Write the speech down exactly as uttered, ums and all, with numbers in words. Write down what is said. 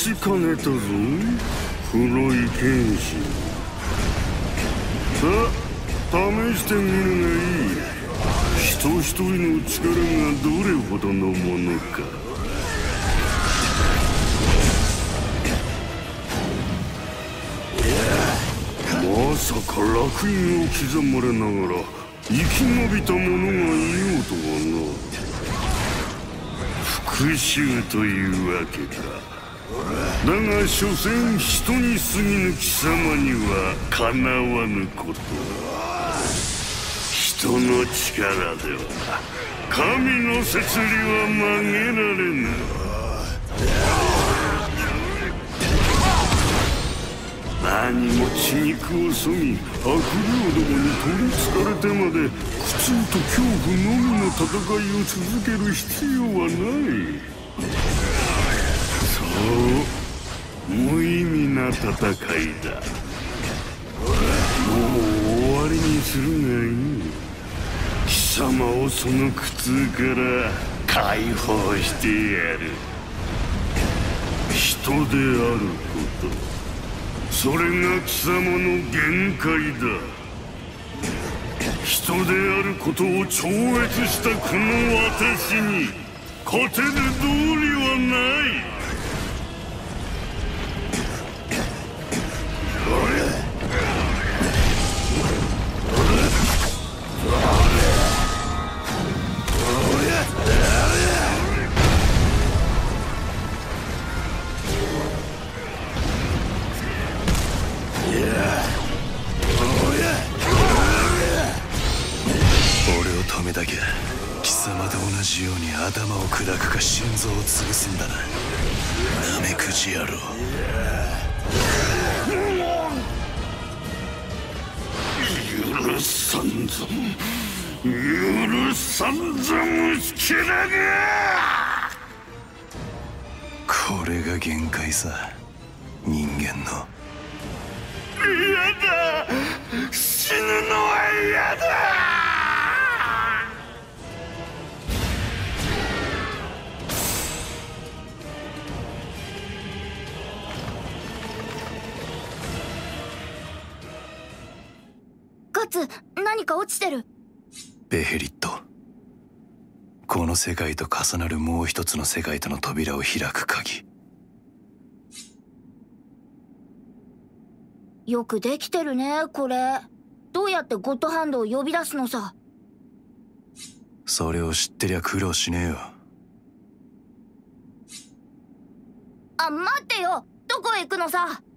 しかねたぞ黒い剣士。さあ試してみるがいい。人一人の力がどれほどのものか。まさか烙印を刻まれながら生き延びた者がいようとはな。復讐というわけか。だが所詮人に過ぎぬ貴様にはかなわぬこと。人の力では神の摂理は曲げられぬ。何も血肉をそぎ悪霊どもに取りつかれてまで苦痛と恐怖のみの戦いを続ける必要はない。そう無意味な戦いだ。もう終わりにするがいい。貴様をその苦痛から解放してやる。人であること、それが貴様の限界だ。人であることを超越したこの私に勝てる道理はない。 止めだけ貴様と同じように頭を砕くか心臓を潰すんだな。ナメクジ野郎。 許さんぞ許さんぞ虫けらが。 これが限界さ人間の。 嫌だ死ぬのは嫌だ。 ガツ、何か落ちてる。 ベヘリット。この世界と重なるもう一つの世界との扉を開く鍵。 よくできてるねこれ。どうやってゴッドハンドを呼び出すのさ。 それを知ってりゃ苦労しねえよ。 あ、待ってよ。どこへ行くのさ。